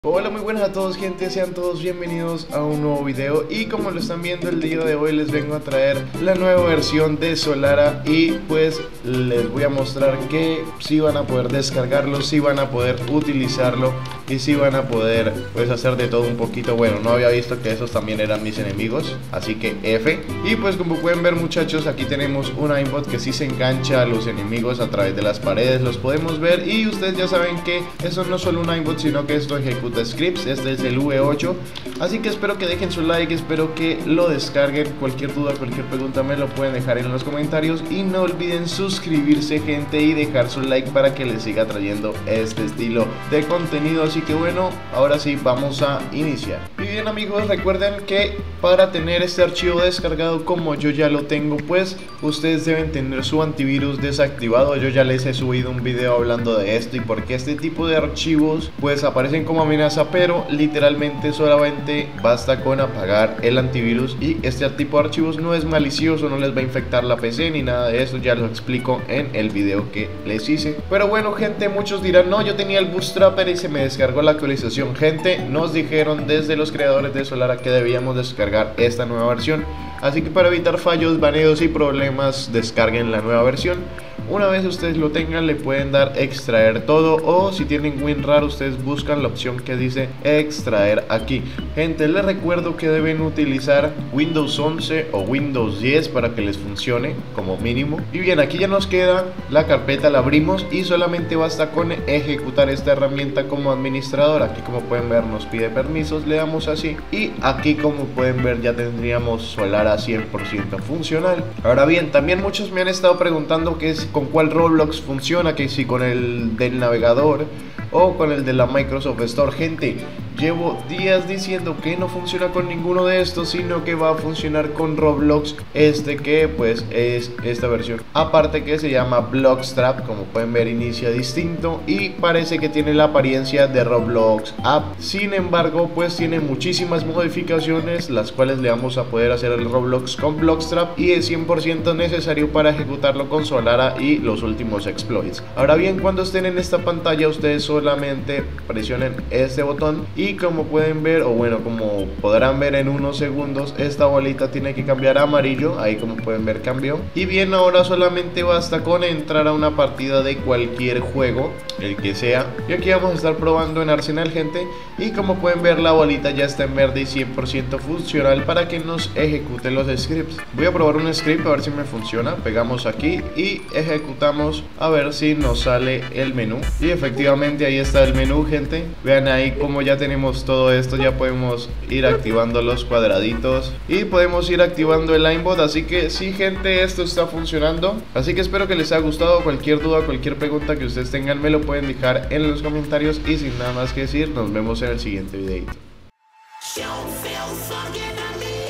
Hola, muy buenas a todos, gente, sean todos bienvenidos a un nuevo video. Y como lo están viendo, el día de hoy les vengo a traer la nueva versión de Solara. Y pues les voy a mostrar que sí van a poder descargarlo, sí van a poder utilizarlo y sí van a poder pues hacer de todo un poquito. Bueno, no había visto que esos también eran mis enemigos, así que F. Y pues como pueden ver, muchachos, aquí tenemos un aimbot que sí se engancha a los enemigos a través de las paredes, los podemos ver. Y ustedes ya saben que eso no es solo un aimbot, sino que esto ejecuta scripts. Este es el V8, así que espero que dejen su like, espero que lo descarguen. Cualquier duda, cualquier pregunta me lo pueden dejar en los comentarios y no olviden suscribirse, gente, y dejar su like para que les siga trayendo este estilo de contenido. Así que bueno, ahora sí vamos a iniciar. Y bien, amigos, recuerden que para tener este archivo descargado como yo ya lo tengo, pues ustedes deben tener su antivirus desactivado. Yo ya les he subido un video hablando de esto y por qué este tipo de archivos pues aparecen como amenaza, pero literalmente solamente basta con apagar el antivirus. Y este tipo de archivos no es malicioso, no les va a infectar la PC ni nada de eso, ya lo explico en el video que les hice. Pero bueno, gente, muchos dirán, no, yo tenía el Bootstrapper y se me descargó la actualización. Gente, nos dijeron desde los creadores de Solara que debíamos descargar esta nueva versión, así que para evitar fallos, baneos y problemas, descarguen la nueva versión. Una vez ustedes lo tengan, le pueden dar extraer todo, o si tienen WinRAR, ustedes buscan la opción que dice extraer aquí. Gente, les recuerdo que deben utilizar Windows 11 o Windows 10 para que les funcione como mínimo. Y bien, aquí ya nos queda la carpeta, la abrimos y solamente basta con ejecutar esta herramienta como administrador. Aquí, como pueden ver, nos pide permisos, le damos así y aquí, como pueden ver, ya tendríamos Solara 100% funcional. Ahora bien, también muchos me han estado preguntando que es con cuál Roblox funciona, que si con el del navegador o con el de la Microsoft Store. Gente, llevo días diciendo que no funciona con ninguno de estos, sino que va a funcionar con Roblox, que pues es esta versión aparte que se llama Bloxstrap. Como pueden ver, inicia distinto y parece que tiene la apariencia de Roblox App. Sin embargo, pues tiene muchísimas modificaciones, las cuales le vamos a poder hacer al Roblox con Bloxstrap, y es 100% necesario para ejecutarlo con Solara y los últimos exploits. Ahora bien, cuando estén en esta pantalla, ustedes solamente presionen este botón y como pueden ver, o bueno, como podrán ver en unos segundos, esta bolita tiene que cambiar a amarillo. Ahí, como pueden ver, cambió. Y bien, ahora solamente basta con entrar a una partida de cualquier juego, el que sea, y aquí vamos a estar probando en Arsenal, gente. Y como pueden ver, la bolita ya está en verde y 100% funcional para que nos ejecute los scripts. Voy a probar un script a ver si me funciona. Pegamos aquí y ejecutamos a ver si nos sale el menú. Y efectivamente ahí está el menú, gente. Vean ahí como ya tenemos todo esto, ya podemos ir activando los cuadraditos y podemos ir activando el aimbot. Así que sí, gente, esto está funcionando. Así que espero que les haya gustado. Cualquier duda, cualquier pregunta que ustedes tengan, me lo pueden dejar en los comentarios. Y sin nada más que decir, nos vemos en el siguiente videito.